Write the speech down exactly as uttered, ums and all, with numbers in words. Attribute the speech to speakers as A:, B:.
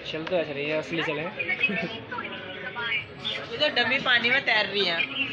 A: चल तो ऐसा रही है, असली चले।
B: ये तो डमी पानी में तैर रही है।